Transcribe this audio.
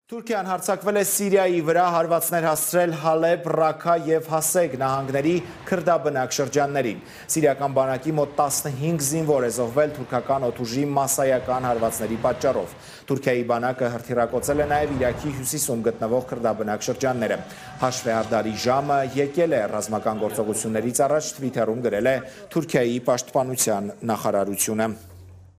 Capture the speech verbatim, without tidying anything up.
Թուրքիան հարձակվել է Սիրիայի վրա, հարվածներ հասցրել Հալեբ, Ռաքա և Հասեգ նահանգների քրդաբնակ շրջաններին։ Սիրիական բանակի մոտ տասնհինգ զինվոր է զոհվել թուրքական օդուժի մասսայական հարվածների պատճառով։ Թուրքիայի բանակը հրթիռակոծել է նաև Իրաքի հյուսիսում գտնվող քրդաբնակ շրջանները։ Հաշվեհարդարի ժամը եկել է, ռազմական գործողություններից առաջ Թվիթերում գրել է Թուրքիայի պաշտպանության նախարարությունը։